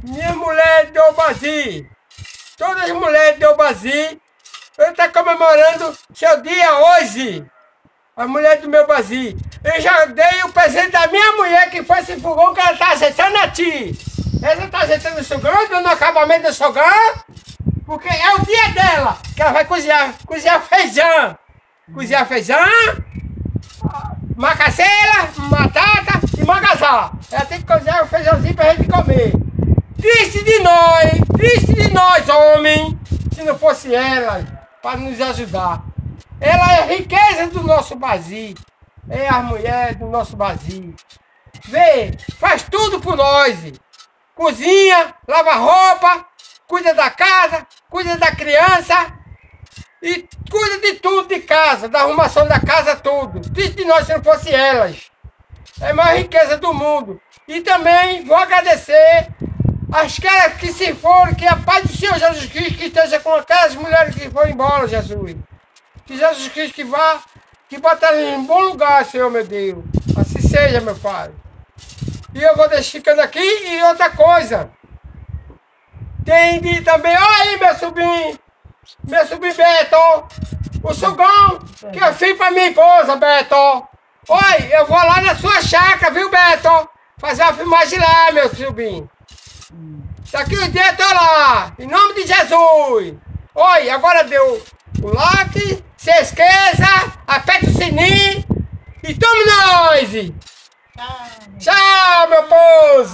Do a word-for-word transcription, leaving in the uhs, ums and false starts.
minha mulher de Obazi, todas as mulheres de Obazi, eu estou comemorando seu dia hoje. A mulher do meu Bazi. Eu já dei o presente da minha mulher, que foi esse fogão que ela está ajeitando a ti. Ela está ajeitando o fogão, dando acabamento do fogão, porque é o dia dela, que ela vai cozinhar, cozinhar feijão. Cozinhar feijão, macaxeira, batata e mangasá. Ela tem que cozinhar o feijãozinho pra gente comer. Triste de nós, triste de nós, homem, se não fosse ela, para nos ajudar. Ela é a riqueza do nosso Bazi, é a mulher do nosso Bazi. Vê, faz tudo por nós. Cozinha, lava roupa, cuida da casa, cuida da criança e cuida de tudo de casa, da arrumação da casa, tudo. Triste de nós se não fosse elas. É a maior riqueza do mundo. E também vou agradecer as caras que se foram, que a paz do Senhor Jesus Cristo que esteja com aquelas mulheres que foram embora, Jesus. Que Jesus Cristo que vá, que bota elas em bom lugar, Senhor, meu Deus. Assim seja, meu Pai. E eu vou deixar ficando aqui. E outra coisa, tem de também, olha aí, meu sobrinho, meu sobrinho Beto, o sugão, que eu fiz pra minha esposa, Beto. Olha, eu vou lá na sua chácara, viu, Beto? Fazer uma filmagem lá, meu sobrinho. Daqui uns dias eu tô lá, em nome de Jesus. Olha, agora deu o like, se esqueça, aperte o sininho e tome nós! Tchau, meu povo!